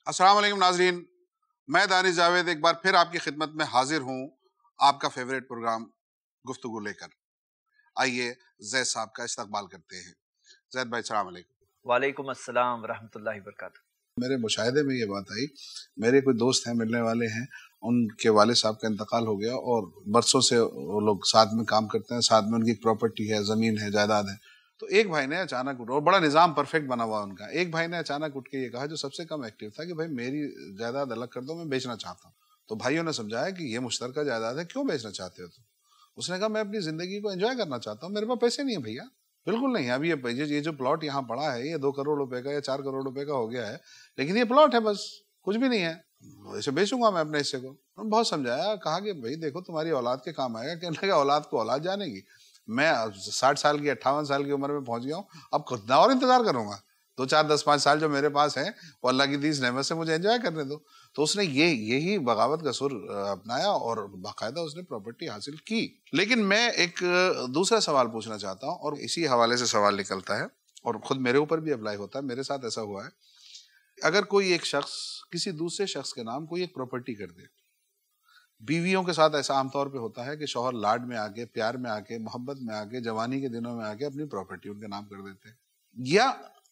السلام علیکم ناظرین، میں دانش جاوید ایک بار پھر آپ کی خدمت میں حاضر ہوں آپ کا فیوریٹ پروگرام گفتگو لے کر۔ آئیے زید صاحب کا استقبال کرتے ہیں۔ زید بھائی السلام علیکم۔ وعلیکم السلام ورحمۃ اللہ وبرکاتہ۔ میرے مشاہدے میں یہ بات آئی، میرے کوئی دوست ہیں ملنے والے ہیں، ان کے والد صاحب کا انتقال ہو گیا اور برسوں سے وہ لوگ ساتھ میں کام کرتے ہیں، ساتھ میں ان کی پراپرٹی ہے، زمین ہے، جائیداد ہے۔ تو ایک بھائی نے اچانک اور بڑا نظام پرفیکٹ بنا ہوا ان کا، ایک بھائی نے اچانک اٹھ کے یہ کہا جو سب سے کم ایکٹیو تھا کہ بھائی میری جائیداد الگ کر دو، میں بیچنا چاہتا ہوں۔ تو بھائیوں نے سمجھایا کہ یہ مشترکہ جائیداد ہے، کیوں بیچنا چاہتے ہو تم؟ اس نے کہا میں اپنی زندگی کو انجوائے کرنا چاہتا ہوں، میرے پاس پیسے نہیں ہیں بھیا، بالکل نہیں۔ ابھی یہ جو پلاٹ یہاں پڑا ہے یہ 2 کروڑ روپے کا یا 4 کروڑ روپے کا ہو گیا ہے، لیکن یہ پلاٹ ہے، بس کچھ بھی نہیں ہے، اسے بیچوں گا میں اپنے حصے کو۔ بہت سمجھایا، کہا کہ بھائی دیکھو تمہاری اولاد کے کام آئے گا، کہنے لگا اولاد کو اولاد جانے گی، میں 60 سال کی 58 سال کی عمر میں پہنچ گیا ہوں، اب کتنا اور انتظار کروں گا؟ 2 4 10 5 سال جو میرے پاس ہیں وہ اللہ کی دی اس نعمت سے مجھے انجوائے کرنے دو۔ تو اس نے یہی بغاوت کا سر اپنایا اور باقاعدہ اس نے پراپرٹی حاصل کی۔ لیکن میں ایک دوسرا سوال پوچھنا چاہتا ہوں، اور اسی حوالے سے سوال نکلتا ہے اور خود میرے اوپر بھی اپلائی ہوتا ہے، میرے ساتھ ایسا ہوا ہے۔ اگر کوئی ایک شخص کسی دوسرے شخص کے نام کوئی ایک پراپرٹی کر دے، بیویوں کے ساتھ ایسا عام طور پہ ہوتا ہے کہ شوہر لاڈ میں آ کے، پیار میں آ کے، محبت میں آ کے، جوانی کے دنوں میں آ کے اپنی پراپرٹی ان کے نام کر دیتے ہیں، یا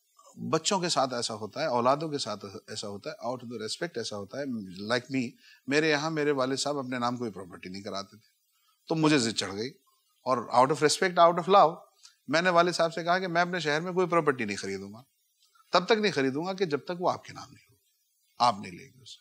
بچوں کے ساتھ ایسا ہوتا ہے، اولادوں کے ساتھ ایسا ہوتا ہے، آؤٹ آف دا ریسپیکٹ ایسا ہوتا ہے۔ لائک می، میرے یہاں میرے والد صاحب اپنے نام کوئی پراپرٹی نہیں کراتے تھے، تو مجھے ضد چڑھ گئی، اور out of respect, out of love, میں نے والد صاحب سے کہا کہ میں اپنے شہر میں کوئی پراپرٹی نہیں خریدوں گا، تب تک نہیں خریدوں گا کہ جب تک وہ آپ کے نام نہیں ہو، آپ نہیں لیں گے اسے۔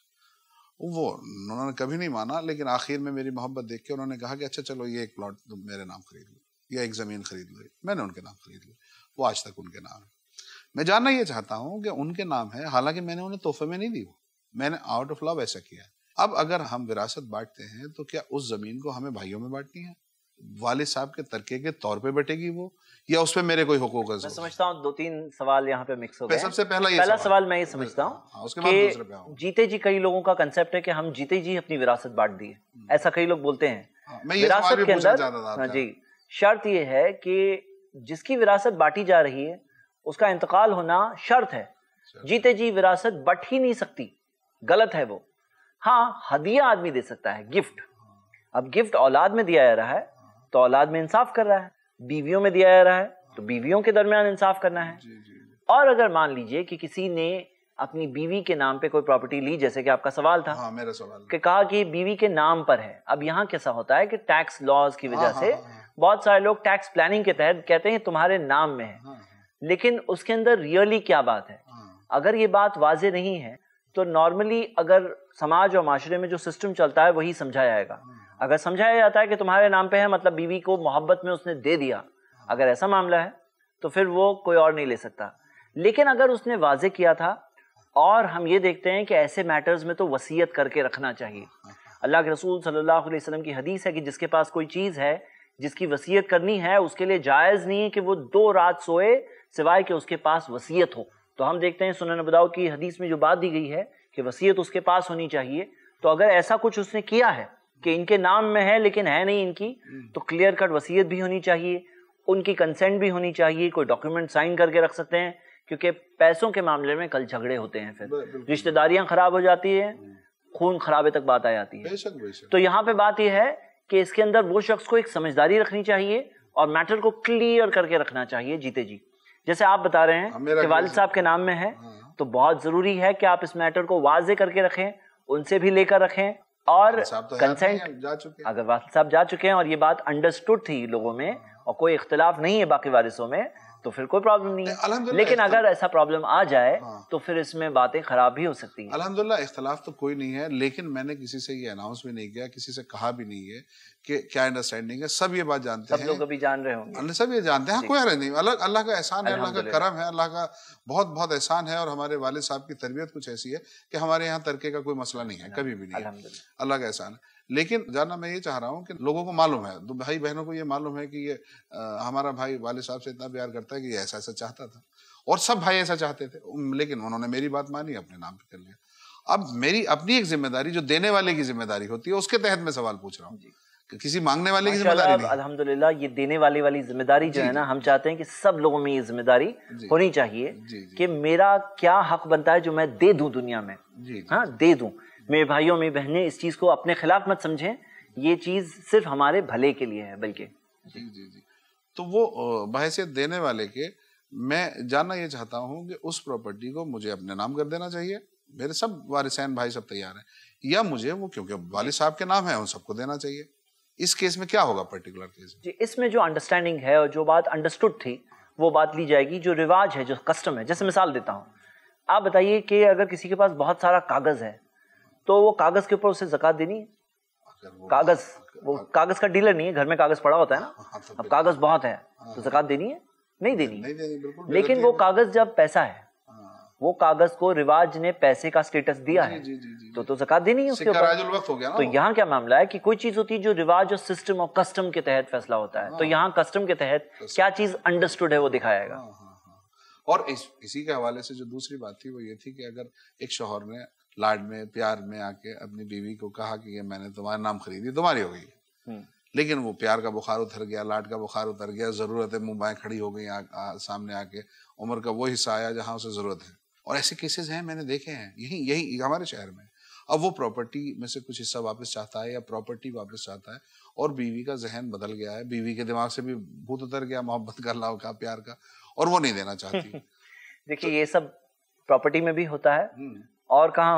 وہ انہوں نے کبھی نہیں مانا، لیکن آخر میں میری محبت دیکھ کے انہوں نے کہا کہ اچھا چلو یہ ایک پلاٹ تم میرے نام خرید لو، یا ایک زمین خرید لو۔ میں نے ان کے نام خرید لی، وہ آج تک ان کے نام ہے۔ میں جاننا یہ چاہتا ہوں کہ ان کے نام ہے، حالانکہ میں نے انہیں تحفے میں نہیں دی، میں نے آؤٹ آف لو ایسا کیا ہے۔ اب اگر ہم وراثت بانٹتے ہیں تو کیا اس زمین کو ہمیں بھائیوں میں بانٹنی ہے؟ والد صاحب کے ترکے کے طور پہ بٹے گی وہ، یا اس پہ میرے کوئی حقوق ہے؟ میں سمجھتا ہوں 2-3 سوال یہاں پہ مکس ہو گئے۔ سب سے پہلا سوال میں یہ سمجھتا ہوں کہ جیتے جی، کئی لوگوں کا کنسپٹ ہے کہ ہم جیتے جی اپنی وراثت بانٹ دیے، ایسا کئی لوگ بولتے ہیں۔ وراثت کے اندر جی شرط یہ ہے کہ جس کی وراثت بانٹی جا رہی ہے اس کا انتقال ہونا شرط ہے، جیتے جی وراثت بٹ ہی نہیں سکتی، غلط ہے وہ۔ ہاں، ہدیہ آدمی دے سکتا ہے، گفٹ۔ اب گفٹ اولاد میں دیا جا رہا ہے تو اولاد میں انصاف کر رہا ہے، بیویوں میں دیا جا رہا ہے تو بیویوں کے درمیان انصاف کرنا ہے۔ اور اگر مان لیجئے کہ کسی نے اپنی بیوی کے نام پہ کوئی پراپرٹی لی، جیسے کہ آپ کا سوال تھا، میرا سوال کہ کہا کہ بیوی کے نام پر ہے۔ اب یہاں کیسا ہوتا ہے کہ ٹیکس لاز کی وجہ سے بہت سارے لوگ ٹیکس پلاننگ کے تحت کہتے ہیں تمہارے نام میں ہے، لیکن اس کے اندر ریئلی کیا بات ہے؟ اگر یہ بات واضح نہیں ہے تو نارملی اگر سماج اور معاشرے میں جو سسٹم چلتا ہے وہی سمجھا جائے گا۔ اگر سمجھایا جاتا ہے کہ تمہارے نام پہ ہے مطلب بیوی کو محبت میں اس نے دے دیا، اگر ایسا معاملہ ہے تو پھر وہ کوئی اور نہیں لے سکتا۔ لیکن اگر اس نے واضح کیا تھا، اور ہم یہ دیکھتے ہیں کہ ایسے میٹرز میں تو وصیت کر کے رکھنا چاہیے۔ اللہ کے رسول صلی اللہ علیہ وسلم کی حدیث ہے کہ جس کے پاس کوئی چیز ہے جس کی وصیت کرنی ہے، اس کے لیے جائز نہیں ہے کہ وہ 2 رات سوئے سوائے کہ اس کے پاس وصیت ہو۔ تو ہم دیکھتے ہیں سنن ابو داؤد کی حدیث میں جو بات دی گئی ہے کہ وصیت اس کے پاس ہونی چاہیے، تو اگر ایسا کچھ اس نے کیا ہے کہ ان کے نام میں ہے لیکن ہے نہیں ان کی، تو کلیئر کٹ وصیت بھی ہونی چاہیے، ان کی کنسنٹ بھی ہونی چاہیے، کوئی ڈاکیومنٹ سائن کر کے رکھ سکتے ہیں، کیونکہ پیسوں کے معاملے میں کل جھگڑے ہوتے ہیں، پھر رشتہ داریاں خراب ہو جاتی ہیں، خون خرابے تک بات آ جاتی ہے۔ تو یہاں پہ بات یہ ہے کہ اس کے اندر وہ شخص کو ایک سمجھداری رکھنی چاہیے اور میٹر کو کلیئر کر کے رکھنا چاہیے جیتے جی۔ جیسے آپ بتا رہے ہیں کہ والد صاحب کے نام میں ہے، تو بہت ضروری ہے کہ آپ اس میٹر کو واضح کر کے رکھیں، ان سے بھی لے کر رکھیں، اور کنسنٹ اگر والد صاحب جا چکے ہیں اور یہ بات انڈرسٹوڈ تھی لوگوں میں اور کوئی اختلاف نہیں ہے باقی وارثوں میں، تو پھر کوئی پرابلم نہیں ہے۔ لیکن اگر ایسا پرابلم آ جائے تو پھر اس میں باتیں خراب بھی ہو سکتی ہیں۔ الحمدللہ اختلاف تو کوئی نہیں ہے، لیکن میں نے کسی سے یہ اناؤنس بھی نہیں کیا، کسی سے کہا بھی نہیں ہے کہ کیا انڈرسٹینڈنگ ہے، سب یہ بات جانتے ہیں، سب لوگ ابھی جان رہے ہوں گے، سب یہ جانتے ہیں، کوئی حرج نہیں۔ اللہ کا احسان ہے، اللہ کا کرم ہے، اللہ کا بہت بہت احسان ہے، اور ہمارے والد صاحب کی تربیت کچھ ایسی ہے کہ ہمارے یہاں ترکے کا کوئی مسئلہ نہیں ہے، کبھی بھی نہیں ہے، اللہ کا احسان ہے۔ لیکن جاننا میں یہ چاہ رہا ہوں کہ لوگوں کو معلوم ہے، بھائی بہنوں کو یہ معلوم ہے کہ یہ ہمارا بھائی والد صاحب سے اتنا پیار کرتا ہے کہ یہ ایسا ایسا چاہتا تھا، اور سب بھائی ایسا چاہتے تھے، لیکن انہوں نے میری بات مانی، اپنے نام پہ کر لیا۔ اب میری اپنی ایک ذمہ داری جو دینے والے کی ذمہ داری ہوتی ہے، اس کے تحت میں سوال پوچھ رہا ہوں کسی مانگنے والے کی ذمہ داری نہیں. الحمدللہ یہ دینے والے والی ذمہ داری جو ہے نا، ہم چاہتے ہیں کہ سب لوگوں میں یہ ذمہ داری ہونی چاہیے کہ میرا کیا حق بنتا ہے جو میں دے دوں دنیا میں، ہاں دے دوں. میرے بھائیوں میری بہنیں اس چیز کو اپنے خلاف مت سمجھیں، یہ چیز صرف ہمارے بھلے کے لیے ہے. بلکہ تو وہ بحیثیت دینے والے کے میں جاننا یہ چاہتا ہوں کہ اس پراپرٹی کو مجھے اپنے نام کر دینا چاہیے، میرے سب وارثین بھائی سب تیار ہیں، یا مجھے وہ کیونکہ والد صاحب کے نام ہے ان سب کو دینا چاہیے. اس کیس میں کیا ہوگا پرٹیکولر کیس؟ جی اس میں جو انڈرسٹینڈنگ ہے اور جو بات انڈرسٹوڈ تھی وہ بات لی جائے گی. جو رواج ہے، جو کسٹم ہے، جیسے مثال دیتا ہوں، آپ بتائیے کہ اگر کسی کے پاس بہت سارا کاغذ ہے تو وہ کاغذ کے اوپر اسے زکوٰۃ دینی ہے؟ کاغذ، وہ کاغذ کا ڈیلر نہیں ہے، گھر میں کاغذ پڑا ہوتا ہے نا، اب کاغذ بہت ہے تو زکوٰۃ دینی ہے؟ نہیں دینی. لیکن وہ کاغذ جب پیسہ ہے، وہ کاغذ کو رواج نے پیسے کا سٹیٹس دیا ہے تو زکوٰۃ دینی ہے اس کے اوپر. تو یہاں کیا معاملہ ہے کہ کوئی چیز ہوتی ہے جو رواج اور سسٹم اور کسٹم کے تحت فیصلہ ہوتا ہے، تو یہاں کسٹم کے تحت کیا چیز انڈرسٹوڈ ہے وہ دکھائے گا. اور اسی کے حوالے سے جو دوسری بات تھی وہ یہ تھی کہ اگر ایک شوہر نے لاڈ میں پیار میں آ کے اپنی بیوی کو کہا کہ یہ میں نے تمہارے نام خریدی، تمہاری ہو گئی، لیکن وہ پیار کا بخار اتر گیا، لاڈ کا بخار اتر گیا، ضرورتیں منہ بائیں کھڑی ہو گئی سامنے آ کے، عمر کا وہ حصہ آیا جہاں اسے ضرورت ہے. اور ایسے کیسز ہیں میں نے دیکھے ہیں یہی ہمارے شہر میں. اب وہ پراپرٹی میں سے کچھ حصہ واپس چاہتا ہے یا پراپرٹی واپس چاہتا ہے، اور بیوی کا ذہن بدل گیا ہے، بیوی کے دماغ سے بھی بھوت اتر گیا محبت کا، اللہ کا، پیار کا، اور وہ نہیں دینا چاہتی. دیکھیے یہ سب پراپرٹی میں بھی ہوتا ہے، اور کہاں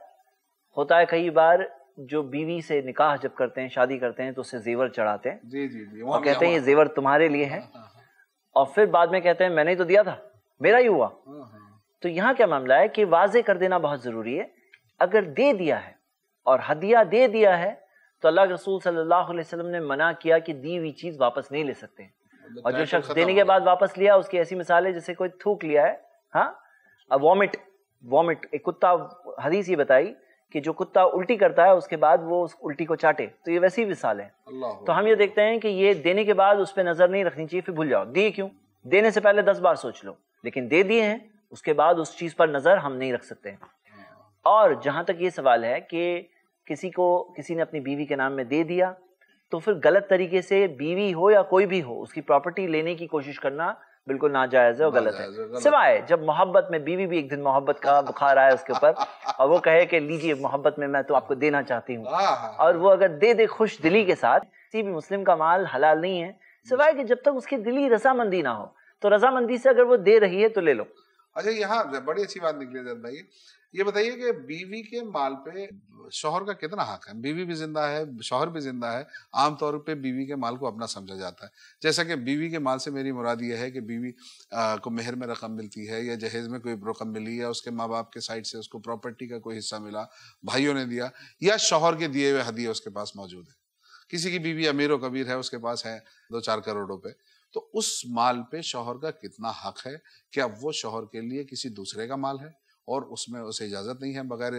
ہوتا ہے کئی بار جو بیوی سے نکاح جب کرتے ہیں، شادی کرتے ہیں، تو اسے زیور چڑھاتے ہیں اور کہتے ہیں یہ زیور تمہارے لیے ہے، اور پھر بعد میں کہتے ہیں میں نے تو دیا تھا، میرا ہی ہوا. تو یہاں کیا معاملہ ہے کہ واضح کر دینا بہت ضروری ہے. اگر دے دیا ہے اور ہدیہ دے دیا ہے تو اللہ کے رسول صلی اللہ علیہ وسلم نے منع کیا کہ دی ہوئی چیز واپس نہیں لے سکتے. اور جو شخص دینے کے بعد واپس لیا، اس کی ایسی مثال ہے جیسے کوئی تھوک لیا ہے، ہاں وامٹ، ایک کتا، حدیث یہ بتائی کہ جو کتا الٹی کرتا ہے اس کے بعد وہ اس الٹی کو چاٹے، تو یہ ویسی مثال ہے. تو ہم یہ دیکھتے ہیں کہ یہ دینے کے بعد اس پہ نظر نہیں رکھنی چاہیے، پھر بھول جاؤ. دیے کیوں؟ دینے سے پہلے 10 بار سوچ لو، لیکن دے دیے ہیں اس کے بعد اس چیز پر نظر ہم نہیں رکھ سکتے. اور جہاں تک یہ سوال ہے کہ کسی نے اپنی بیوی کے نام میں دے دیا، تو پھر غلط طریقے سے بیوی ہو یا کوئی بھی ہو اس کی پراپرٹی لینے کی کوشش کرنا بالکل ناجائز ہے اور غلط ہے. سوائے جب محبت میں بیوی بھی ایک دن محبت کا بخار آئے اس کے اوپر اور وہ کہے کہ لیجیے محبت میں تو آپ کو دینا چاہتی ہوں، اور وہ اگر دے دے خوش دلی کے ساتھ. کسی بھی مسلم کا مال حلال نہیں ہے سوائے کہ جب تک اس کی دلی رضامندی نہ ہو. تو رضامندی سے اگر وہ دے رہی ہے تو لے لو. اچھا یہاں بڑی اچھی بات نکلی زید بھائی، یہ بتائیے کہ بیوی کے مال پہ شوہر کا کتنا حق ہے؟ بیوی بھی زندہ ہے، شوہر بھی زندہ ہے، عام طور پہ بیوی کے مال کو اپنا سمجھا جاتا ہے. جیسا کہ بیوی کے مال سے میری مراد یہ ہے کہ بیوی کو مہر میں رقم ملتی ہے یا جہیز میں کوئی رقم ملی، یا اس کے ماں باپ کے سائڈ سے اس کو پراپرٹی کا کوئی حصہ ملا، بھائیوں نے دیا، یا شوہر کے دیے ہوئے ہدیے اس کے پاس موجود ہے. کسی کی بیوی امیر و کبیر ہے، اس کے پاس ہے 2-4 کروڑ روپے، تو اس مال پہ شوہر کا کتنا حق ہے؟ کیا وہ شوہر کے لیے کسی دوسرے کا مال ہے اور اس میں اسے اجازت نہیں ہے بغیر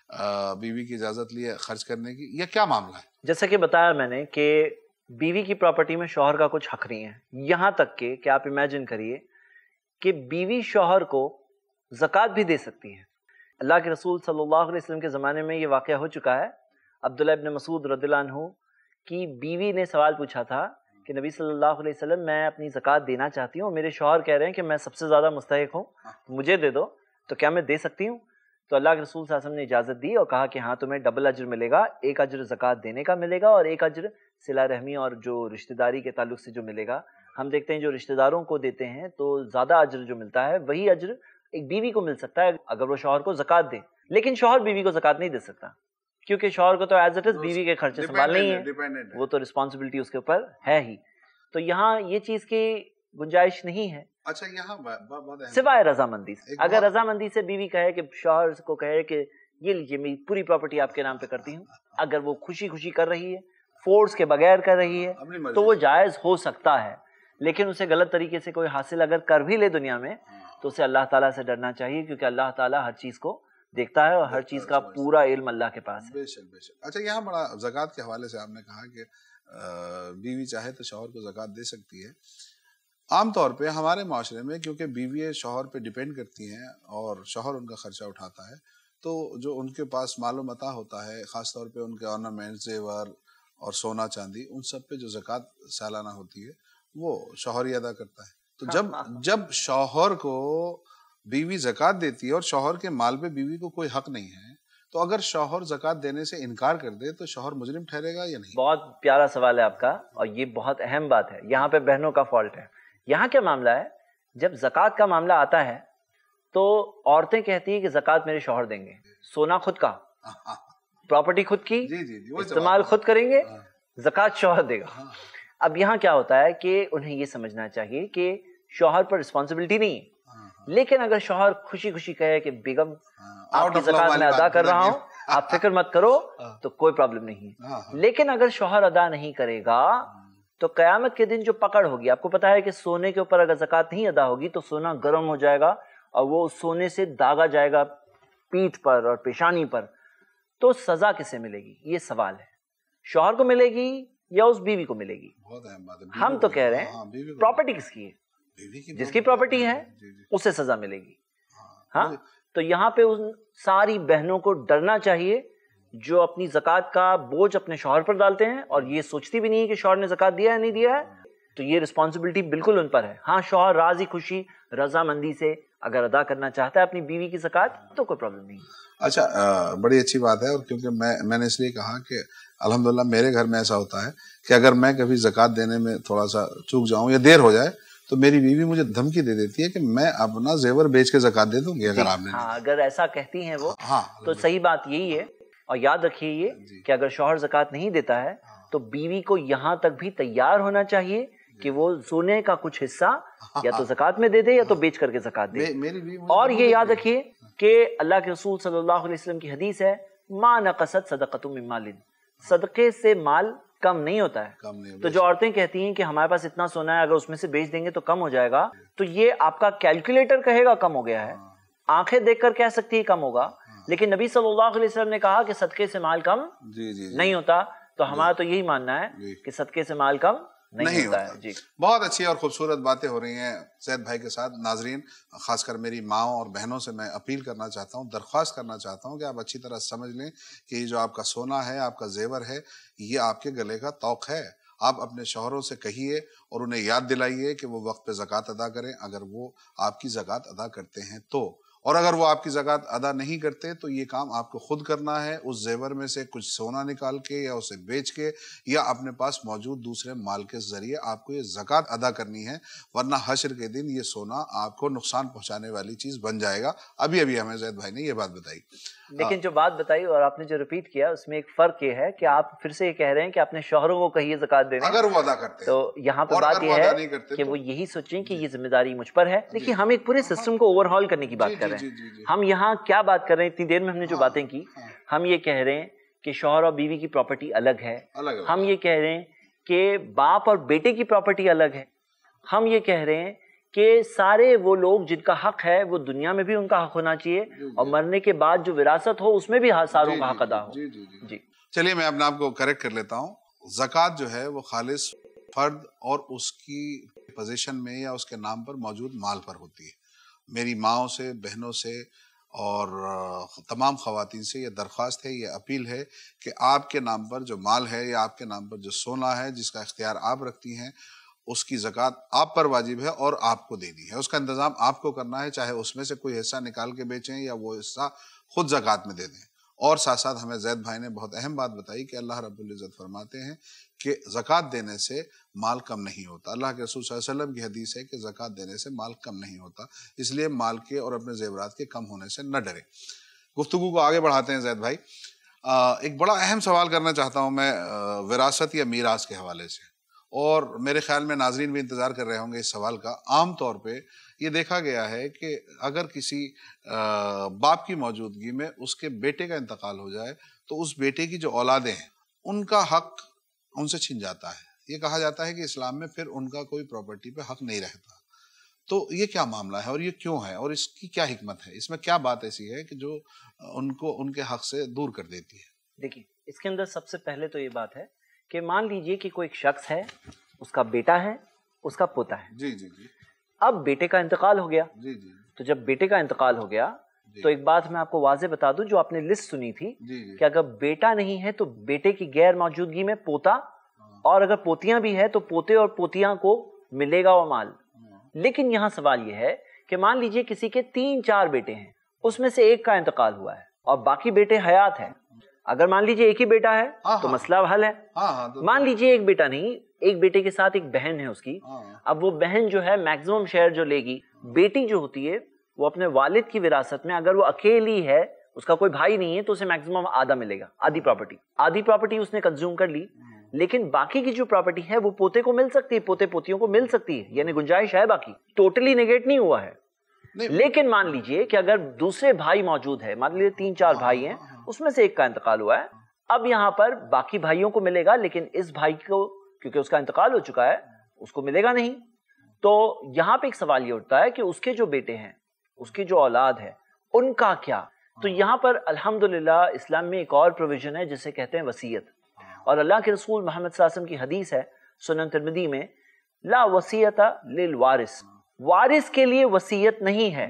بیوی کی اجازت لیے خرچ کرنے کی، یا کیا معاملہ ہے؟ جیسا کہ بتایا میں نے کہ بیوی کی پراپرٹی میں شوہر کا کچھ حق نہیں ہے. یہاں تک کہ آپ امیجن کریے کہ بیوی شوہر کو زکوٰۃ بھی دے سکتی ہے. اللہ کے رسول صلی اللہ علیہ وسلم کے زمانے میں یہ واقعہ ہو چکا ہے. عبداللہ ابن مسعود رضی اللہ عنہ کی بیوی نے سوال پوچھا تھا کہ نبی صلی اللہ علیہ وسلم میں اپنی زکوٰۃ دینا چاہتی ہوں، میرے شوہر کہہ رہے ہیں کہ میں سب سے زیادہ مستحق ہوں، مجھے دے دو، تو کیا میں دے سکتی ہوں؟ تو اللہ کے رسول صلی اللہ علیہ وسلم نے اجازت دی اور کہا کہ ہاں تمہیں ڈبل اجر ملے گا، ایک اجر زکوٰۃ دینے کا ملے گا اور ایک اجر صلہ رحمی اور جو رشتہ داری کے تعلق سے جو ملے گا. ہم دیکھتے ہیں جو رشتہ داروں کو دیتے ہیں تو زیادہ اجر جو ملتا ہے وہی اجر ایک بیوی کو مل سکتا ہے اگر وہ شوہر کو زکوٰۃ دے. لیکن شوہر بیوی کو زکوٰۃ نہیں دے سکتا کیونکہ شوہر کو تو ایز اٹ از بیوی کے خرچے سنبھالنے ہی ہے، وہ تو رسپانسبلٹی اس کے اوپر ہے ہی. تو یہاں یہ چیز کی گنجائش نہیں ہے. اچھا یہاں سوائے رضامندی سے، اگر رضامندی سے بیوی کہے کہ شوہر کو کہے کہ یہ لیجیے میری پوری پراپرٹی آپ کے نام پہ کرتی ہوں، اگر وہ خوشی خوشی کر رہی ہے، فورس کے بغیر کر رہی ہے، تو وہ جائز ہو سکتا ہے. لیکن اسے غلط طریقے سے کوئی حاصل اگر کر بھی لے دنیا میں تو اسے اللہ تعالیٰ سے ڈرنا چاہیے، کیونکہ اللہ تعالیٰ ہر چیز کو دیکھتا ہے اور ہر چیز کا پورا علم اللہ کے پاس ہے. بے شک بے شک. اچھا یہاں بڑا زکوٰۃ کے حوالے سے آپ نے کہا کہ بیوی چاہے تو شوہر کو زکوٰۃ دے سکتی ہے. عام طور پہ ہمارے معاشرے میں کیونکہ بیوی شوہر پہ ڈیپینڈ کرتی ہیں اور شوہر ان کا خرچہ اٹھاتا ہے، تو جو ان کے پاس مال و متاع ہوتا ہے، خاص طور پہ ان کے آرنامنٹ، زیور اور سونا چاندی، ان سب پہ جو زکوٰۃ سالانہ ہوتی ہے وہ شوہر ہی ادا کرتا ہے. تو جب شوہر کو بیوی زکوٰۃ دیتی ہے اور شوہر کے مال پہ بیوی کو کوئی حق نہیں ہے، تو اگر شوہر زکوٰۃ دینے سے انکار کر دے تو شوہر مجرم ٹھہرے گا یا نہیں؟ بہت پیارا سوال ہے آپ کا، اور یہ بہت اہم بات ہے. یہاں پہ بہنوں کا فالٹ ہے. یہاں کیا معاملہ ہے، جب زکوٰۃ کا معاملہ آتا ہے تو عورتیں کہتی ہیں کہ زکوٰۃ میرے شوہر دیں گے، سونا خود کا، پراپرٹی خود کی، استعمال خود کریں گے، زکوٰۃ شوہر دے گا. اب یہاں کیا ہوتا ہے کہ انہیں یہ سمجھنا چاہیے کہ شوہر پر رسپانسبلٹی نہیں ہے، لیکن اگر شوہر خوشی خوشی کہے کہ بیگم آپ کی زکوٰۃ میں ادا کر رہا ہوں، آپ فکر مت کرو، تو کوئی پرابلم نہیں ہے. لیکن اگر شوہر ادا نہیں کرے گا تو قیامت کے دن جو پکڑ ہوگی، آپ کو پتا ہے کہ سونے کے اوپر اگر زکوٰۃ نہیں ادا ہوگی تو سونا گرم ہو جائے گا اور وہ سونے سے داغا جائے گا پیٹھ پر اور پیشانی پر. تو سزا کسے ملے گی، یہ سوال ہے. شوہر کو ملے گی یا اس بیوی کو ملے گی؟ ہم تو کہہ رہے ہیں پراپرٹی کس کی ہے، جس کی پراپرٹی ہے اسے سزا ملے گی. ہاں، تو یہاں پہ ان ساری بہنوں کو ڈرنا چاہیے جو اپنی زکوٰۃ کا بوجھ اپنے شوہر پر ڈالتے ہیں اور یہ سوچتی بھی نہیں کہ شوہر نے زکوٰۃ دیا ہے نہیں دیا ہے. تو یہ رسپانسبلٹی بالکل ان پر ہے. ہاں، شوہر راضی خوشی رضامندی سے اگر ادا کرنا چاہتا ہے اپنی بیوی کی زکوٰۃ تو کوئی پرابلم نہیں. اچھا، بڑی اچھی بات ہے. اور کیونکہ میں نے اس لیے کہا کہ الحمدللہ میرے گھر میں ایسا ہوتا ہے کہ اگر میں کبھی زکوٰۃ دینے میں تھوڑا سا چوک جاؤں یا دیر ہو جائے تو میری بیوی مجھے دھمکی دے دیتی ہے کہ میں اپنا زیور بیچ کے زکوٰۃ دے دوں گی اگر آپ نے. ہاں، اگر ایسا کہتی ہیں وہ تو صحیح بات یہی ہے. اور یاد رکھیے یہ کہ اگر شوہر زکوٰۃ نہیں دیتا ہے تو بیوی کو یہاں تک بھی تیار ہونا چاہیے کہ وہ سونے کا کچھ حصہ یا تو زکوٰۃ میں دے دے یا تو بیچ کر کے زکوٰۃ دے. اور یہ یاد رکھیے کہ اللہ کے رسول صلی اللہ علیہ وسلم کی حدیث ہے، ما نقصت صدقۃ من مال، صدقے سے مال کم نہیں ہوتا ہے. تو جو عورتیں کہتی ہیں کہ ہمارے پاس اتنا سونا ہے اگر اس میں سے بیچ دیں گے تو کم ہو جائے گا، تو یہ آپ کا کیلکولیٹر کہے گا کم ہو گیا ہے، آنکھیں دیکھ کر کہہ سکتی ہے کم ہوگا، لیکن نبی صلی اللہ علیہ وسلم نے کہا کہ صدقے سے مال کم نہیں ہوتا. تو ہمارا تو یہی ماننا ہے کہ صدقے سے مال کم نہیں ہوتا ہے. جی، بہت اچھی اور خوبصورت باتیں ہو رہی ہیں زید بھائی کے ساتھ. ناظرین، خاص کر میری ماؤں اور بہنوں سے میں اپیل کرنا چاہتا ہوں، درخواست کرنا چاہتا ہوں کہ آپ اچھی طرح سمجھ لیں کہ یہ جو آپ کا سونا ہے، آپ کا زیور ہے، یہ آپ کے گلے کا طوق ہے. آپ اپنے شوہروں سے کہیے اور انہیں یاد دلائیے کہ وہ وقت پہ زکوٰۃ ادا کریں اگر وہ آپ کی زکوٰۃ ادا کرتے ہیں تو. اور اگر وہ آپ کی زکوٰۃ ادا نہیں کرتے تو یہ کام آپ کو خود کرنا ہے. اس زیور میں سے کچھ سونا نکال کے یا اسے بیچ کے یا اپنے پاس موجود دوسرے مال کے ذریعے آپ کو یہ زکوٰۃ ادا کرنی ہے، ورنہ حشر کے دن یہ سونا آپ کو نقصان پہنچانے والی چیز بن جائے گا. ابھی ہمیں زید بھائی نے یہ بات بتائی. لیکن جو بات بتائی اور آپ نے جو ریپیٹ کیا اس میں ایک فرق یہ ہے کہ آپ پھر سے یہ کہہ رہے ہیں کہ اپنے شوہروں کو کہیے زکوٰۃ دینے اگر وہ ادا کرتے ہیں. تو یہاں پہ بات یہ ہے کہ وہ یہی سوچیں کہ یہ ذمہ داری مجھ پر ہے. دیکھیے، ہم ایک پورے سسٹم کو اوور ہال کرنے کی بات کر رہے ہیں. ہم یہاں کیا بات کر رہے ہیں، اتنی دیر میں ہم نے جو باتیں کی، ہم یہ کہہ رہے ہیں کہ شوہر اور بیوی کی پراپرٹی الگ ہے. ہم یہ کہہ رہے ہیں کہ باپ اور بیٹے کی پراپرٹی الگ ہے. ہم یہ کہہ رہے ہیں کہ سارے وہ لوگ جن کا حق ہے وہ دنیا میں بھی ان کا حق ہونا چاہیے اور مرنے کے بعد جو وراثت ہو اس میں بھی ساروں کا حق ادا ہو. جی، چلیے میں اپنے آپ کو کریکٹ کر لیتا ہوں. زکوٰۃ جو ہے وہ خالص فرد اور اس کی پوزیشن میں یا اس کے نام پر موجود مال پر ہوتی ہے. میری ماؤں سے، بہنوں سے اور تمام خواتین سے یہ درخواست ہے، یہ اپیل ہے کہ آپ کے نام پر جو مال ہے یا آپ کے نام پر جو سونا ہے جس کا اختیار آپ رکھتی ہیں، اس کی زکوٰۃ آپ پر واجب ہے اور آپ کو دینی ہے. اس کا انتظام آپ کو کرنا ہے، چاہے اس میں سے کوئی حصہ نکال کے بیچیں یا وہ حصہ خود زکوٰۃ میں دے دیں. اور ساتھ ساتھ ہمیں زید بھائی نے بہت اہم بات بتائی کہ اللہ رب العزت فرماتے ہیں کہ زکوٰۃ دینے سے مال کم نہیں ہوتا. اللہ کے رسول صلی اللہ علیہ وسلم کی حدیث ہے کہ زکوٰۃ دینے سے مال کم نہیں ہوتا. اس لیے مال کے اور اپنے زیورات کے کم ہونے سے نہ ڈرے. گفتگو کو آگے بڑھاتے ہیں زید بھائی. ایک بڑا اہم سوال کرنا چاہتا ہوں میں وراثت یا میراث کے حوالے سے، اور میرے خیال میں ناظرین بھی انتظار کر رہے ہوں گے اس سوال کا. عام طور پہ یہ دیکھا گیا ہے کہ اگر کسی باپ کی موجودگی میں اس کے بیٹے کا انتقال ہو جائے تو اس بیٹے کی جو اولادیں ہیں ان کا حق ان سے چھن جاتا ہے. یہ کہا جاتا ہے کہ اسلام میں پھر ان کا کوئی پراپرٹی پہ حق نہیں رہتا. تو یہ کیا معاملہ ہے اور یہ کیوں ہے اور اس کی کیا حکمت ہے؟ اس میں کیا بات ایسی ہے کہ جو ان کو ان کے حق سے دور کر دیتی ہے؟ دیکھیے، اس کے اندر سب سے پہلے تو یہ بات ہے کہ مان لیجئے کہ کوئی ایک شخص ہے، اس کا بیٹا ہے، اس کا پوتا ہے. جی جی جی. اب بیٹے کا انتقال ہو گیا. جی جی. تو جب بیٹے کا انتقال ہو گیا तो एक बात मैं आपको वाज़ेह बता दूं, जो आपने लिस्ट सुनी थी कि अगर बेटा नहीं है तो बेटे की गैर मौजूदगी में पोता, और अगर पोतियां भी है तो पोते और पोतियां को मिलेगा वो माल। लेकिन यहाँ सवाल ये है कि मान लीजिए किसी के 3-4 बेटे हैं, उसमें से एक का इंतकाल हुआ है और बाकी बेटे हयात हैं। अगर मान लीजिए एक ही बेटा है तो मसला हल है। मान लीजिए एक बेटा नहीं, एक बेटे के साथ एक बहन है उसकी। अब वो बहन जो है मैक्सिमम शेयर जो लेगी, बेटी जो होती है वो अपने वालिद की विरासत में, अगर वो अकेली है, उसका कोई भाई नहीं है, तो उसे मैक्सिमम आधा मिलेगा, आधी प्रॉपर्टी उसने कंज्यूम कर ली। लेकिन बाकी की जो प्रॉपर्टी है वो पोते को मिल सकती है, पोते पोतियों को मिल सकती है, यानी गुंजाइश है, बाकी टोटली नेगेट नहीं हुआ है। लेकिन मान लीजिए कि अगर दूसरे भाई मौजूद है, मान लीजिए 3-4 भाई हैं, उसमें से एक का इंतकाल हुआ है, अब यहाँ पर बाकी भाइयों को मिलेगा, लेकिन इस भाई को क्योंकि उसका इंतकाल हो चुका है उसको मिलेगा नहीं। तो यहाँ पे एक सवाल ये उठता है कि उसके जो बेटे हैं, उसकी जो औलाद है, उनका क्या। तो यहाँ पर अल्हम्दुलिल्लाह इस्लाम में एक और प्रोविजन है जिसे कहते हैं वसीयत। और अल्लाह के रसूल मोहम्मद सल्लल्लाहु अलैहि वसल्लम की हदीस है सुनन तिरमिज़ी में, ला वसीयता लिल वारिस, वारिस के लिए वसीयत नहीं है,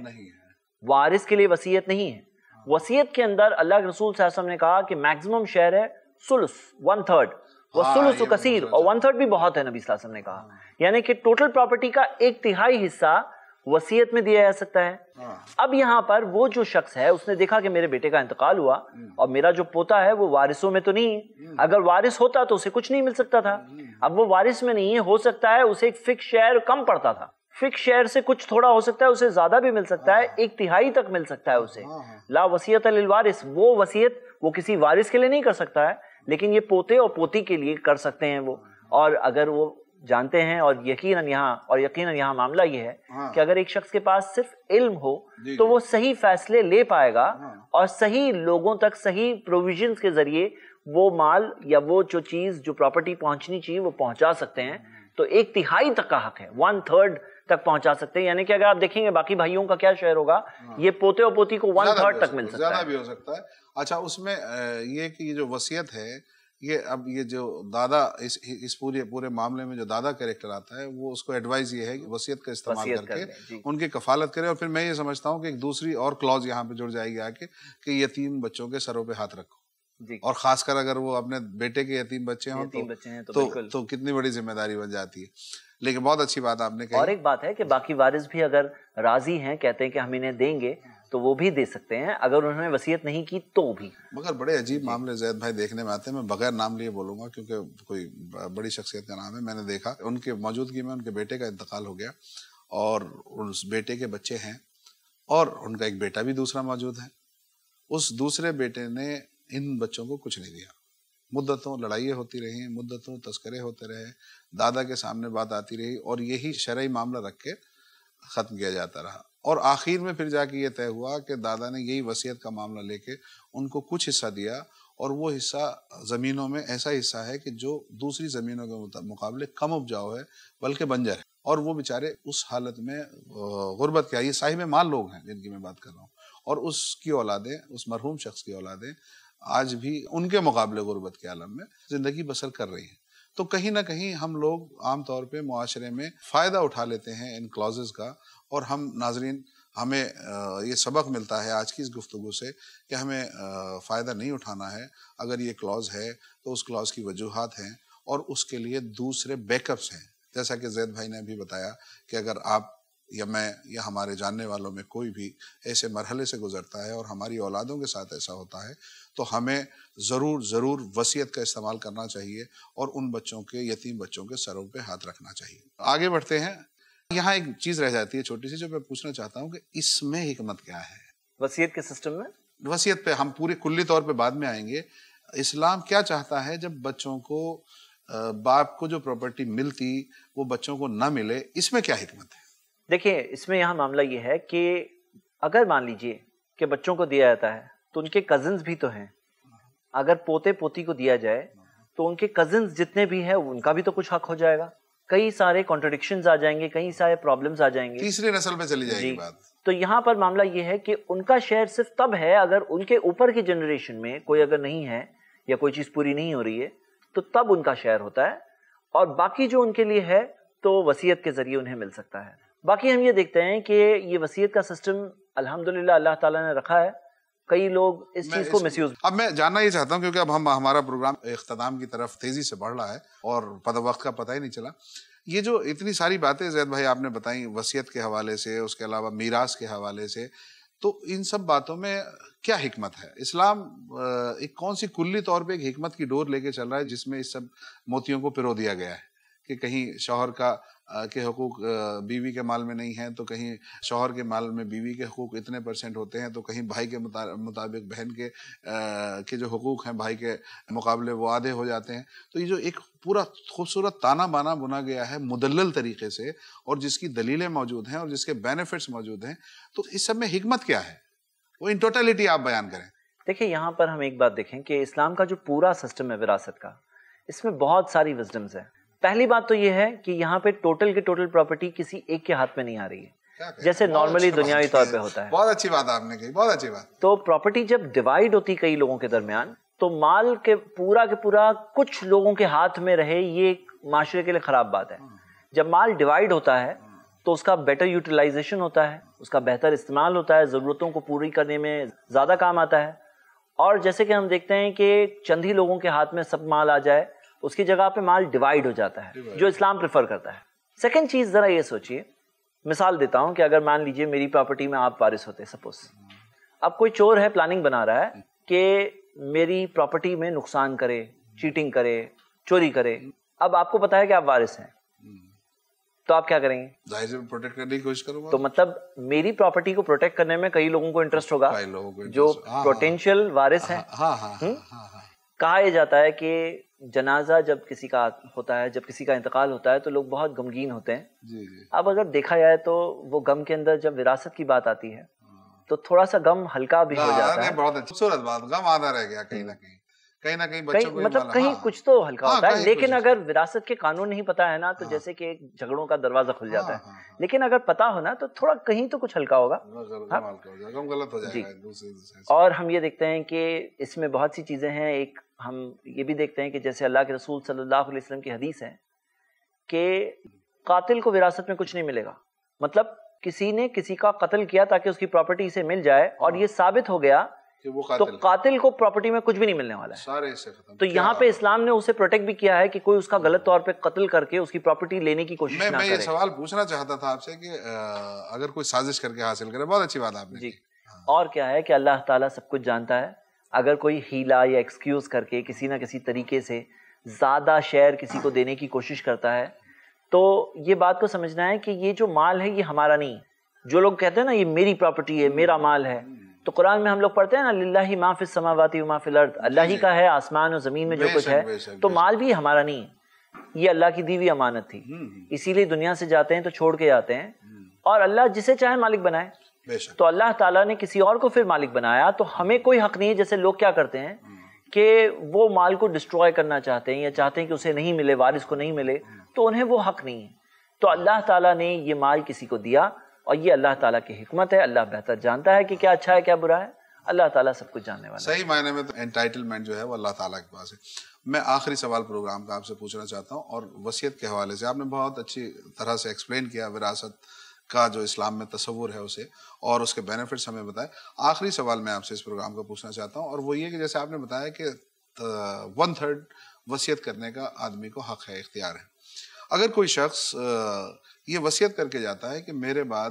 वारिस के लिए वसीयत नहीं है। वसीयत के अंदर अल्लाह के रसूल सल्लल्लाहु अलैहि वसल्लम ने कहा कि मैक्सिमम शेयर है सुलुस, 1/3, वसुलुस कसीर, और 1/3 भी बहुत है, नबी सल्लल्लाहु अलैहि वसल्लम ने कहा, यानी कि टोटल प्रॉपर्टी का 1/3 हिस्सा वसीयत में दिया जा सकता है। अब यहाँ पर वो जो शख्स है उसने देखा कि मेरे बेटे का इंतकाल हुआ और मेरा जो पोता है वो वारिसों में तो नहीं है, अगर वारिस होता तो उसे कुछ नहीं मिल सकता था, अब वो वारिस में नहीं है, हो सकता है उसे एक फिक्स शेयर कम पड़ता था, फिक्स शेयर से कुछ थोड़ा हो सकता है, उसे ज्यादा भी मिल सकता है, 1/3 तक मिल सकता है उसे। ला वसीयत लिल वारिस, वो वसीयत वो किसी वारिस के लिए नहीं कर सकता है, लेकिन ये पोते और पोती के लिए कर सकते हैं वो। और अगर वो जानते हैं, और यकीनन यहाँ मामला ये है कि अगर एक शख्स के पास सिर्फ इल्म हो तो वो सही फैसले ले पाएगा और सही लोगों तक सही प्रोविजंस के जरिए वो माल या वो जो चीज जो प्रॉपर्टी पहुंचनी चाहिए वो पहुंचा सकते हैं। तो 1/3 तक का हक है, 1/3 तक पहुंचा सकते हैं, यानी कि अगर आप देखेंगे बाकी भाइयों का क्या शेयर होगा, ये पोते और पोती को 1/3 तक मिल सकता है, ज्यादा भी हो सकता है। अच्छा, उसमें ये कि जो वसीयत है, ये अब ये जो दादा इस पूरे मामले में जो दादा कैरेक्टर आता है, वो उसको एडवाइस ये है कि वसीयत का इस्तेमाल करके उनकी कफालत करे। और फिर मैं ये समझता हूँ कि एक दूसरी और क्लॉज यहाँ पे जुड़ जाएगी आके कि यतीम बच्चों के सरों पे हाथ रखो, और खासकर अगर वो अपने बेटे के यतीम बच्चे हों तो कितनी बड़ी जिम्मेदारी बन जाती है। लेकिन बहुत अच्छी बात आपने कही। और एक बात है कि बाकी वारिस भी अगर राजी हैं, कहते हैं कि हम इन्हें देंगे, तो वो भी दे सकते हैं, अगर उन्होंने वसीयत नहीं की तो भी। मगर बड़े अजीब मामले ज़ैद भाई देखने में आते हैं। मैं बगैर नाम लिए बोलूंगा क्योंकि कोई बड़ी शख्सियत का नाम है। मैंने देखा उनके मौजूदगी में उनके बेटे का इंतकाल हो गया और उस बेटे के बच्चे हैं और उनका एक बेटा भी दूसरा मौजूद है। उस दूसरे बेटे ने इन बच्चों को कुछ नहीं दिया। मुद्दतों लड़ाइयाँ होती रही, मुद्दतों तस्करे होते रहे, दादा के सामने बात आती रही और यही शरई मामला रख के ख़त्म किया जाता रहा। और आखिर में फिर जाके ये तय हुआ कि दादा ने यही वसीयत का मामला लेके उनको कुछ हिस्सा दिया, और वो हिस्सा ज़मीनों में ऐसा हिस्सा है कि जो दूसरी ज़मीनों के मुकाबले कम उपजाऊ है, बल्कि बंजर है। और वो बेचारे उस हालत में गुर्बत क्या, ये साहिब माल लोग हैं जिनकी मैं बात कर रहा हूँ, और उसकी औलादें, उस मरहूम शख्स की औलादें आज भी उनके मुकाबले गुर्बत के आलम में ज़िंदगी बसर कर रही हैं। तो कहीं ना कहीं हम लोग आम तौर पे मुआशरे में फ़ायदा उठा लेते हैं इन क्लॉजेज़ का, और हम नाजरीन हमें ये सबक मिलता है आज की इस गुफ्तगू से कि हमें फ़ायदा नहीं उठाना है। अगर ये क्लॉज है तो उस क्लॉज की वजूहात हैं और उसके लिए दूसरे बैकअप्स हैं। जैसा कि ज़ैद भाई ने भी बताया कि अगर आप या मैं या हमारे जानने वालों में कोई भी ऐसे मरहले से गुजरता है और हमारी औलादों के साथ ऐसा होता है, तो हमें ज़रूर वसीयत का इस्तेमाल करना चाहिए और उन बच्चों के, यतीम बच्चों के सरों पे हाथ रखना चाहिए। आगे बढ़ते हैं। यहाँ एक चीज़ रह जाती है छोटी सी, जो मैं पूछना चाहता हूँ कि इसमें हिकमत क्या है वसीयत के सिस्टम में? वसीयत पे हम पूरे कुल्ली तौर पे बाद में आएंगे। इस्लाम क्या चाहता है जब बच्चों को बाप को जो प्रॉपर्टी मिलती वो बच्चों को ना मिले, इसमें क्या हिकमत है? देखिए, इसमें यहाँ मामला ये है कि अगर मान लीजिए कि बच्चों को दिया जाता है तो उनके कजिन्स भी तो हैं। अगर पोते पोती को दिया जाए तो उनके कजिन्स जितने भी हैं उनका भी तो कुछ हक हो जाएगा। कई सारे कॉन्ट्रडिक्शंस आ जाएंगे, कई सारे प्रॉब्लम्स आ जाएंगे, तीसरी नस्ल पे चली जाएगी बात। तो यहाँ पर मामला ये है कि उनका शेयर सिर्फ तब है अगर उनके ऊपर की जनरेशन में कोई अगर नहीं है या कोई चीज़ पूरी नहीं हो रही है तो तब उनका शेयर होता है, और बाकी जो उनके लिए है तो वसीयत के जरिए उन्हें मिल सकता है। बाकी हम ये देखते हैं कि ये वसीयत का सिस्टम الحمدللہ اللہ تعالیٰ نے رکھا ہے. کئی لوگ اس چیز کو مس یوز. اب میں جاننا یہ چاہتا ہوں کیونکہ اب ہمارا پروگرام اختتام کی طرف تیزی سے بڑھ رہا ہے اور وقت کا پتہ ہی نہیں چلا. یہ جو اتنی ساری باتیں زید بھائی آپ نے بتائیں وصیت کے حوالے سے، اس کے علاوہ میراث کے حوالے سے، تو ان سب باتوں میں کیا حکمت ہے؟ اسلام ایک کون سی کلی طور پہ ایک حکمت کی ڈور لے کے چل رہا ہے جس میں اس سب موتیوں کو پرو دیا گیا ہے کہ کہیں شوہر کے حقوق بیوی کے مال میں نہیں ہیں، تو کہیں شوہر کے مال میں بیوی کے حقوق اتنے % ہوتے ہیں، تو کہیں بھائی کے مطابق بہن کے جو حقوق ہیں بھائی کے مقابلے وہ آدھے ہو جاتے ہیں. تو یہ جو ایک پورا خوبصورت تانا بانا بنا گیا ہے مدلل طریقے سے، اور جس کی دلیلیں موجود ہیں اور جس کے بینیفٹس موجود ہیں، تو اس سب میں حکمت کیا ہے؟ وہ ان ٹوٹیلٹی آپ بیان کریں. دیکھیں یہاں پر ہم ایک بات دیکھیں کہ اسلام کا جو پورا سسٹم ہے وراثت کا، اس میں بہت ساری وزڈمز ہیں. پہلی بات تو یہ ہے کہ یہاں پہ ٹوٹل کے ٹوٹل پراپرٹی کسی ایک کے ہاتھ میں نہیں آ رہی ہے جیسے نارملی دنیاوی طور پہ ہوتا ہے. بہت اچھی بات آپ نے کہی، بہت اچھی بات. تو پراپرٹی جب ڈیوائیڈ ہوتی کئی لوگوں کے درمیان، تو مال کے پورا کچھ لوگوں کے ہاتھ میں رہے، یہ ایک معاشرے کے لیے خراب بات ہے. جب مال ڈیوائیڈ ہوتا ہے تو اس کا بیٹر یوٹیلائزیشن ہوتا ہے، اس کا بہتر استعمال ہوتا ہے، ضرورتوں کو پوری کرنے میں زیادہ کام آتا ہے. اور جیسے کہ ہم دیکھتے ہیں کہ چند ہی لوگوں کے ہاتھ میں سب مال آ جائے، اس کی جگہ پہ مال ڈیوائیڈ ہو جاتا ہے، جو اسلام پریفر کرتا ہے. سیکنڈ چیز ذرا یہ سوچئے، مثال دیتا ہوں کہ اگر مان لیجئے میری پراپرٹی میں آپ وارث ہوتے، سپوز اب کوئی چور ہے پلاننگ بنا رہا ہے کہ میری پراپرٹی میں نقصان کرے، چیٹنگ کرے، چوری کرے. اب آپ کو پتا ہے کہ آپ وارث ہیں، تو آپ کیا کریں گے؟ ظاہر سے پروٹیکٹ کرنے کی کوشش کروں گا. تو مطلب میری پراپرٹی کو پروٹیکٹ کرنے میں کئی لوگوں کو انٹرسٹ ہوگا جو پوٹینشیل وارث ہیں. کہا یہ جاتا ہے کہ جنازہ جب کسی کا ہوتا ہے، جب کسی کا انتقال ہوتا ہے، تو لوگ بہت غمگین ہوتے ہیں. اب اگر دیکھا جائے تو وہ غم کے اندر جب وراثت کی بات آتی ہے تو تھوڑا سا غم ہلکا بھی ہو جاتا ہے. بہت خوبصورت بات، غم آدھا رہ گیا کہیں نہ کہیں بچوں کو، مطلب کہیں کچھ تو ہلکا ہوتا ہے. لیکن اگر وراثت کے قانون نہیں پتا ہے نا، تو جیسے کہ جھگڑوں کا دروازہ کھل جاتا ہے. لیکن اگر پتا ہو نا تو تھوڑا کہیں تو کچھ ہلکا ہوگا. جی. اور ہم یہ دیکھتے ہیں کہ اس میں بہت سی چیزیں ہیں. ایک ہم یہ بھی دیکھتے ہیں کہ جیسے اللہ کے رسول صلی اللہ علیہ وسلم کی حدیث ہے کہ قاتل کو وراثت میں کچھ نہیں ملے گا. مطلب کسی نے کسی کا قتل کیا تاکہ اس کی پراپرٹی اسے مل جائے، اور یہ ثابت ہو گیا تو قاتل کو پراپرٹی میں کچھ بھی نہیں ملنے والا ہے. تو یہاں پہ اسلام نے اسے پروٹیکٹ بھی کیا ہے کہ کوئی اس کا غلط طور پہ قتل کر کے اس کی پراپرٹی لینے کی کوشش نہ کرے. میں یہ سوال پوچھنا چاہتا تھا آپ سے کہ اگر کوئی سازش کر کے حاصل کرے، بہت اچھی بات آپ نے. جی. اور کیا ہے کہ اللہ تعالیٰ سب کچھ جانتا ہے. اگر کوئی ہیلا یا ایکسکیوز کر کے کسی نہ کسی طریقے سے زیادہ شیئر کسی کو دینے کی کوشش کرتا ہے، تو یہ بات کو سمجھنا ہے کہ یہ جو مال ہے یہ ہمارا نہیں. جو لوگ کہتے ہیں نا یہ میری پراپرٹی ہے، میرا مال ہے، تو قرآن میں ہم لوگ پڑھتے ہیں نا للہ ما فی السماوات و ما فی الارض، اللہ ہی کا ہے آسمان و زمین میں جو کچھ ہے. تو مال بھی ہمارا نہیں ہے، یہ اللہ کی دی ہوئی امانت تھی. اسی لیے دنیا سے جاتے ہیں تو چھوڑ کے جاتے ہیں، اور اللہ جسے چاہے مالک بنائے. تو اللہ تعالیٰ نے کسی اور کو پھر مالک بنایا، تو ہمیں کوئی حق نہیں ہے. جیسے لوگ کیا کرتے ہیں کہ وہ مال کو ڈسٹروائے کرنا چاہتے ہیں یا چاہتے ہیں کہ اسے نہیں ملے، وارث کو نہیں ملے، تو انہیں وہ حق نہیں ہے. تو اللہ تعالیٰ نے یہ مال کسی کو دیا، اور یہ اللہ تعالیٰ کی حکمت ہے. اللہ بہتر جانتا ہے کہ کیا اچھا ہے کیا برا ہے. اللہ تعالیٰ سب کچھ جاننے والا ہے. صحیح معنی میں تو انٹائٹلمنٹ جو ہے وہ اللہ تعالیٰ کے پاس ہے. میں آخری سوال پروگرام کا آپ سے پوچھنا چاہتا ہوں، اور وصیت کے حوالے سے آپ نے بہت اچھی طرح سے ایکسپلین کیا وراثت کا جو اسلام میں تصور ہے اسے، اور اس کے بینیفٹس ہمیں بتائے. آخری سوال میں آپ سے اس پروگرام کا پوچھنا چاہتا ہوں، اور وہ یہ کہ جیسے آپ نے بتایا کہ 1/3 وصیت کرنے کا آدمی کو حق ہے، اختیار ہے. اگر کوئی شخص یہ وصیت کر کے جاتا ہے کہ میرے بعد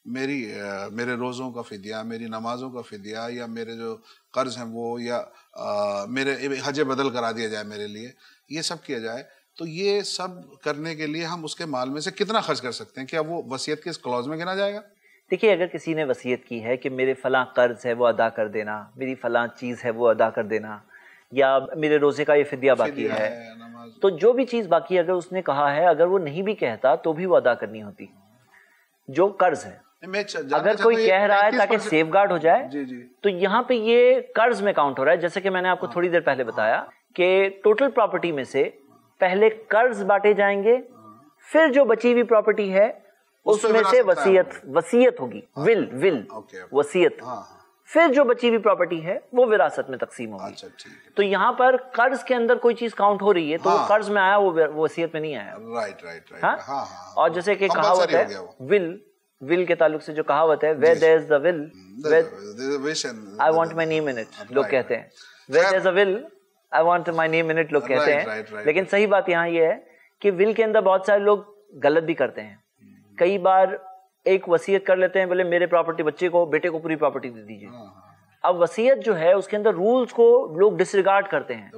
میرے روزوں کا فدیہ، میری نمازوں کا فدیہ، یا میرے جو قرض ہیں وہ، یا میرے حج بدل کرا دیا جائے میرے لیے، یہ سب کیا جائے، تو یہ سب کرنے کے لیے ہم اس کے مال میں سے کتنا خرچ کر سکتے ہیں؟ کیا وہ وصیت کے اس کلوز میں گنا جائے گا؟ دیکھیے اگر کسی نے وصیت کی ہے کہ میرے فلاں قرض ہے وہ ادا کر دینا، میری فلاں چیز ہے وہ ادا کر دینا، یا میرے روزے کا یہ فدیہ باقی ہے، تو جو بھی چیز باقی اگر اس نے کہا ہے، اگر وہ نہیں بھی کہتا تو بھی وہ ادا کرنی ہوتی. جو قرض ہے اگر کوئی کہہ رہا ہے تاکہ سیف گارڈ ہو جائے، تو یہاں پہ یہ قرض میں کاؤنٹ ہو رہا ہے. جیسے کہ میں نے آپ کو تھوڑی دیر پہلے بتایا کہ ٹوٹل پراپرٹی میں سے پہلے قرض بانٹے جائیں گے، پھر جو بچی ہوئی پراپرٹی ہے اس میں سے وصیت ہوگی، ول وصیت، پھر جو بچی ہوئی پراپرٹی ہے وہ وراثت میں تقسیم ہوگی. تو یہاں پر قرض کے اندر کوئی چیز کاؤنٹ ہو رہی ہے تو وہ قرض میں آیا، وہ وصیت میں نہیں آیا. اور جیسے کہ کہاوت ہے ول ول کے تعلق سے جو کہاوت ہے where there is the will I want my name in it لوگ کہتے ہیں, where there is a will I want my name in it لوگ کہتے ہیں. لیکن صحیح بات یہاں یہ ہے کہ ول کے اندر بہت سارے لوگ غلط بھی کرتے ہیں. کئی بار ایک وصیت کر لیتے ہیں, بولے میرے پراپرٹی بچے کو, بیٹے کو پوری پراپرٹی دے دیجیے. اب وصیت جو ہے اس کے اندر رولز کو لوگ ڈس ریگارڈ کرتے ہیں,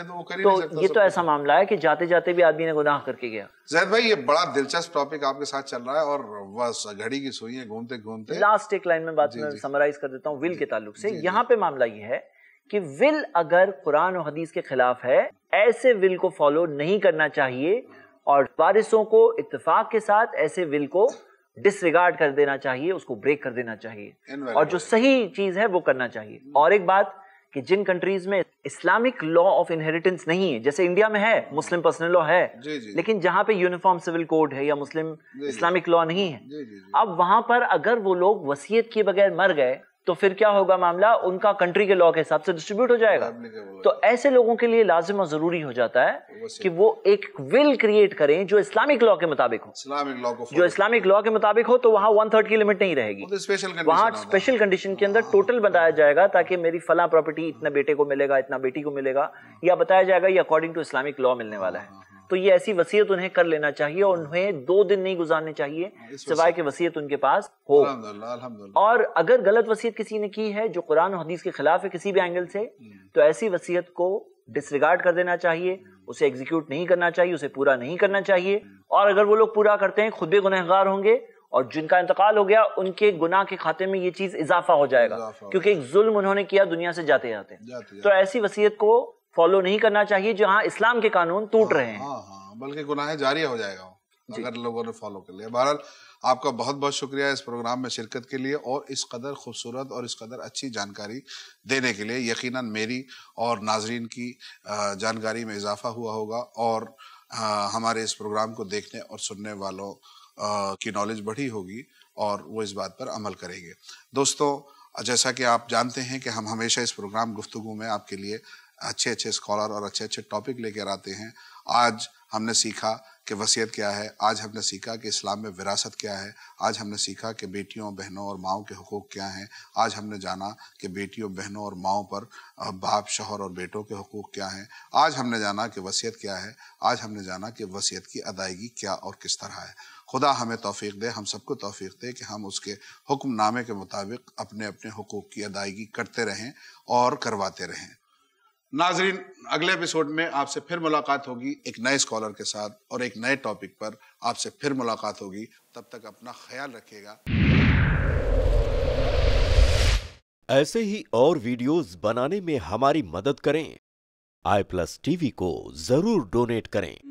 تو یہ تو ایسا معاملہ ہے کہ جاتے جاتے بھی آدمی نے گناہ کر کے گیا. زید بھائی یہ بڑا دلچسپ ٹاپک آپ کے ساتھ چل رہا ہے اور بس گھڑی کی سوئیں گھومتے گھومتے لاسٹ ایک لائن میں بات میں سمرائز کر دیتا ہوں ول کے تعلق سے. یہاں پہ معاملہ یہ ہے کہ ول اگر قرآن و حدیث کے خلاف ہے, ایسے ول کو فالو نہیں کرنا چاہیے, اور وارثوں کو اتفاق کے ساتھ ایسے ول کو ڈس ریگارڈ کر دینا چاہیے, اس کو بریک کر دینا چاہیے, اور جو صحیح چیز ہے وہ کرنا چاہیے. اور ایک بات کہ جن کنٹریز میں اسلامک لا آف انہیریٹنس نہیں ہے, جیسے انڈیا میں ہے مسلم پرسنل لا ہے, لیکن جہاں پہ یونیفارم سول کوڈ ہے یا مسلم اسلامک لا نہیں ہے, اب وہاں پر اگر وہ لوگ وصیت کیے بغیر مر گئے تو پھر کیا ہوگا معاملہ, ان کا کنٹری کے لا کے حساب سے ڈسٹریبیوٹ ہو جائے گا. تو ایسے لوگوں کے لیے لازم اور ضروری ہو جاتا ہے کہ وہ ایک ول کریٹ کریں جو اسلامک لا کے مطابق ہو. جو اسلامک لا کے مطابق ہو تو وہاں 1/3 کی لمٹ نہیں رہے گی, وہاں اسپیشل کنڈیشن کے اندر ٹوٹل بتایا جائے گا تاکہ میری فلاں پراپرٹی اتنا بیٹے کو ملے گا, اتنا بیٹی کو ملے گا, یا بتایا جائے گا یہ اکارڈنگ ٹو اسلامک لا ملنے والا ہے. تو یہ ایسی وصیت انہیں کر لینا چاہیے, اور انہیں 2 دن نہیں گزارنے چاہیے سوائے کہ وصیت ان کے پاس ہو. اور اگر غلط وصیت کسی نے کی ہے جو قرآن و حدیث کے خلاف ہے کسی بھی اینگل سے, تو ایسی وصیت کو ڈس ریگارڈ کر دینا چاہیے, اسے ایگزیکیوٹ نہیں کرنا چاہیے, اسے پورا نہیں کرنا چاہیے. اور اگر وہ لوگ پورا کرتے ہیں خود بھی گنہگار ہوں گے, اور جن کا انتقال ہو گیا ان کے گناہ کے کھاتے میں یہ چیز اضافہ ہو جائے گا, کیونکہ ایک ظلم انہوں نے کیا دنیا سے جاتے جاتے. تو ایسی وصیت کو فالو نہیں کرنا چاہیے جہاں اسلام کے قانون ٹوٹ رہے ہیں, بلکہ گناہ جاری ہو جائے گا اگر لوگوں نے فالو کر لیا. بہرحال آپ کا بہت بہت شکریہ اس پروگرام میں شرکت کے لیے, اور اس قدر خوبصورت اور اس قدر اچھی جانکاری دینے کے لیے. یقیناً میری اور ناظرین کی جانکاری میں اضافہ ہوا ہوگا, اور ہمارے اس پروگرام کو دیکھنے اور سننے والوں کی نالج بڑھی ہوگی, اور وہ اس بات پر عمل کریں گے. دوستو, جیسا کہ آپ جانتے ہیں کہ ہم ہمیشہ اس پروگرام گفتگو میں آپ کے لیے اچھے اچھے اسکالر اور اچھے اچھے ٹاپک لے کر آتے ہیں. آج ہم نے سیکھا کہ وصیت کیا ہے, آج ہم نے سیکھا کہ اسلام میں وراثت کیا ہے, آج ہم نے سیکھا کہ بیٹیوں, بہنوں اور ماؤں کے حقوق کیا ہیں, آج ہم نے جانا کہ بیٹیوں, بہنوں اور ماؤں پر باپ, شوہر اور بیٹوں کے حقوق کیا ہیں, آج ہم نے جانا کہ وصیت کیا ہے, آج ہم نے جانا کہ وصیت کی ادائیگی کیا اور کس طرح ہے. خدا ہمیں توفیق دے, ہم سب کو توفیق دے کہ ہم اس کے حکم نامے کے مطابق اپنے اپنے حقوق کی ادائیگی کرتے رہیں اور کرواتے رہیں. ناظرین, اگلے ایپیسوڈ میں آپ سے پھر ملاقات ہوگی ایک نئے اسکالر کے ساتھ, اور ایک نئے ٹاپک پر آپ سے پھر ملاقات ہوگی. تب تک اپنا خیال رکھیے گا. ایسے ہی اور ویڈیوز بنانے میں ہماری مدد کریں. i+ TV کو ضرور ڈونیٹ کریں.